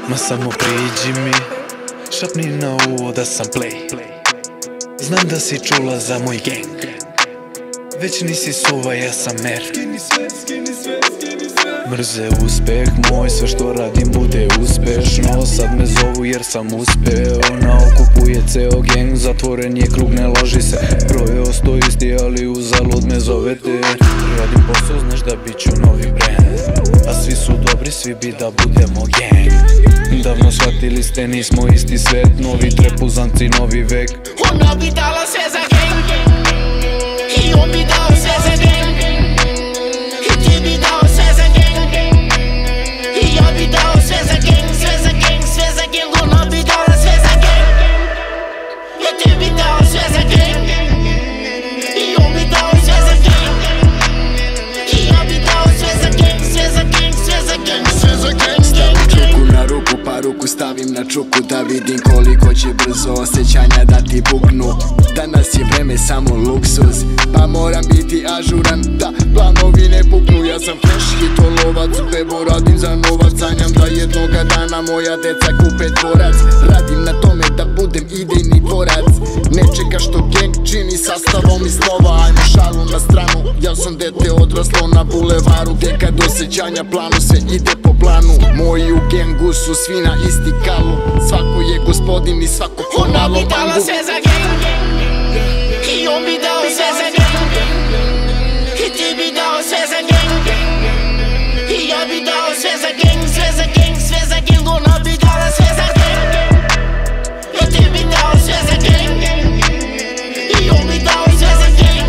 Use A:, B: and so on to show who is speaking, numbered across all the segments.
A: Ma samo priđi mi, šapni na uvo da sam play. Znam da si čula za moj gang, već nisi suva, ja sam mer. Mrze uspeh moj, sve što radim bude uspešno. Sad me zovu jer sam uspeo, na okupuje ceo gang. Zatvoren je krug, ne loži se, broj osto isti, ali uzalud me zovete. Radim posao, znaš da bit ću novi brand, a svi su dobri, svi bi da budemo gang. Davno shvatili ste, nismo isti svet, novi trepuzanci, novi vek.
B: Ona bi dala sve za gang, i on bi dao sve za gang, i ti bi dao sve za gang, i ja bi dao sve za gang, sve za gang, sve za gang. Ona bi dala sve za gang, i ti bi dao sve za gang, i on bi dao sve za gang, i ja bi dao sve za gang, sve za gang, sve za gang, sve za gang.
C: Stavim čuku na ruku, pa ruku stavim na čuku, da vidim koliko će brzo osjećanja da ti buknu. Danas je vreme samo luksuz, pa moram biti ažuran da planovi ne puknu. Ja sam fresh hitolovac, bebo radim za novac, sanjam da jednoga dana moja deca kupe dvorac. Radim na tome da budem idejni dvorac, ne čeka što gang čini sastavom iz slova. Ajmo šalu na stranu, ja sam dete odraslo na bulevaru, gdje kad osjećanja planu sve ide po planu. Moji u gengu su svi na isti kalu, svako je gospodin i svako ko malo bangu.
B: Ona bi dala sve za gang, i on bi dao sve za gang, i ti bi dao sve za gang, i ja bi dao sve za gang, sve za gang, sve za gang. Ona bi dala sve za gang, i ti bi dao sve za gang, i on bi dao sve za gang,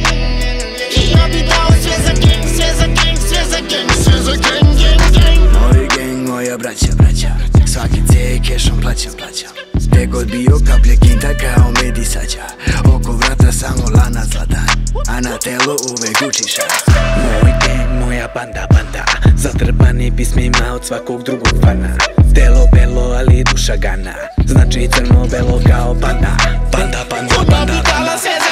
B: i ja bi dao sve za gang, sve za gang, sve za gang, sve za gang, gang, gang.
C: Moj gang, moja braća, svaki cijek kešom plaćam. Gde god bio kaplje kinta kao medisađa, oko vrata samo lana zlata, a na telo uvek učiša.
A: Moj gang, moja banda, zatrpani pismima od svakog drugog fana. Telo belo, ali duša gana, znači crno-belo kao panda.
B: Ona bi dala sve